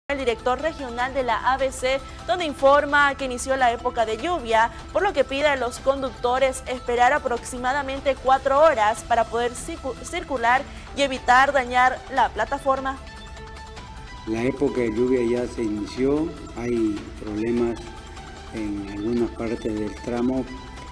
El director regional de la ABC, donde informa que inició la época de lluvia, por lo que pide a los conductores esperar aproximadamente 4 horas para poder circular y evitar dañar la plataforma. La época de lluvia ya se inició, hay problemas en algunas partes del tramo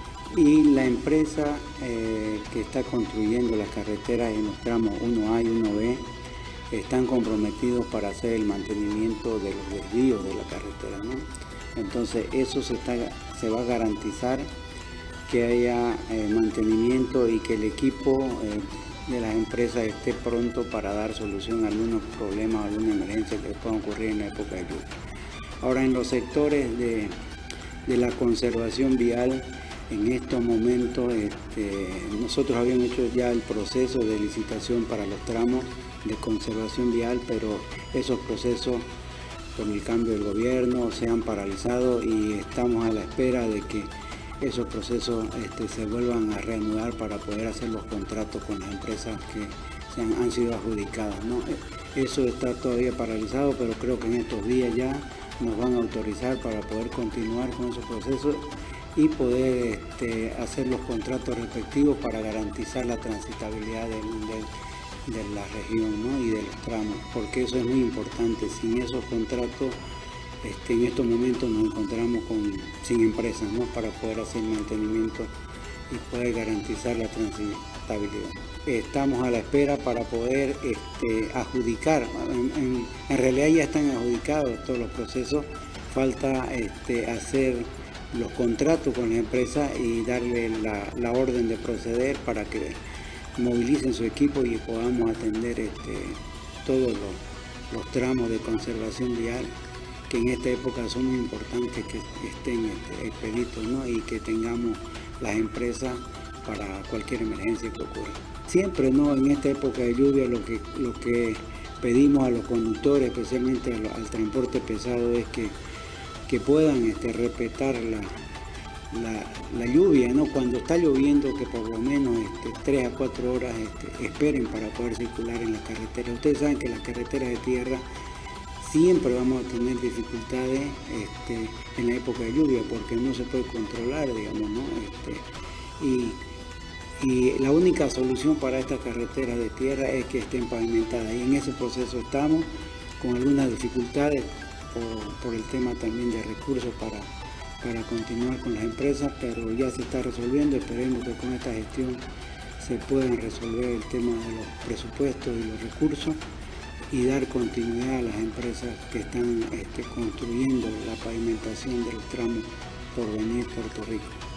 y la empresa que está construyendo las carreteras en los tramos 1A y 1B están comprometidos para hacer el mantenimiento de los desvíos de la carretera, ¿no? Entonces eso se va a garantizar que haya mantenimiento y que el equipo de las empresas esté pronto para dar solución a algunos problemas, a alguna emergencia que pueda ocurrir en la época de lluvia. Ahora, en los sectores de la conservación vial, en estos momentos nosotros habíamos hecho ya el proceso de licitación para los tramos de conservación vial, pero esos procesos por el cambio del gobierno se han paralizado y estamos a la espera de que esos procesos se vuelvan a reanudar para poder hacer los contratos con las empresas que han sido adjudicadas, ¿no? Eso está todavía paralizado, pero creo que en estos días ya nos van a autorizar para poder continuar con esos procesos y poder hacer los contratos respectivos para garantizar la transitabilidad de la región, ¿no? Y de los tramos, porque eso es muy importante. Sin esos contratos, en estos momentos nos encontramos sin empresas, ¿no? Para poder hacer mantenimiento y poder garantizar la transitabilidad. Estamos a la espera para poder adjudicar, en realidad ya están adjudicados todos los procesos, falta hacer los contratos con la empresa y darle la orden de proceder para que movilicen su equipo y podamos atender todos los tramos de conservación vial que en esta época son muy importantes que estén expeditos, ¿no? Y que tengamos las empresas para cualquier emergencia que ocurra. Siempre, ¿no? En esta época de lluvia lo que pedimos a los conductores, especialmente al transporte pesado, es que puedan respetar la lluvia, ¿no? Cuando está lloviendo, que por lo menos 3 a 4 horas esperen para poder circular en la carretera. Ustedes saben que las carreteras de tierra siempre vamos a tener dificultades en la época de lluvia porque no se puede controlar, digamos, ¿no? Y la única solución para estas carreteras de tierra es que estén pavimentadas y en ese proceso estamos con algunas dificultades por el tema también de recursos para continuar con las empresas, pero ya se está resolviendo. Esperemos que con esta gestión se puedan resolver el tema de los presupuestos y los recursos y dar continuidad a las empresas que están construyendo la pavimentación de los tramos Porvenir Puerto Rico.